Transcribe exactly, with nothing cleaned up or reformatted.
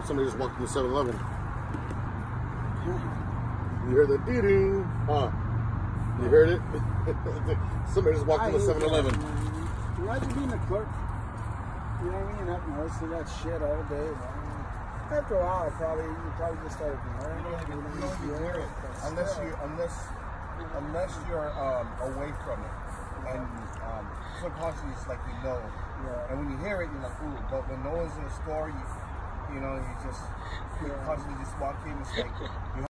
somebody just walked in the seven eleven. You heard the doo-doo, huh? You heard it? Somebody just walked in the seven eleven. Imagine being a clerk. You know what I mean? Not most of that shit all day. After a while, probably you probably just start ignoring it. You don't even hear it unless you unless unless you're um, away from it, and um, subconsciously it's like you know. Yeah. And when you hear it, you're like, ooh. But when no one's in the store, you you know, you just you constantly just walk in. It's like you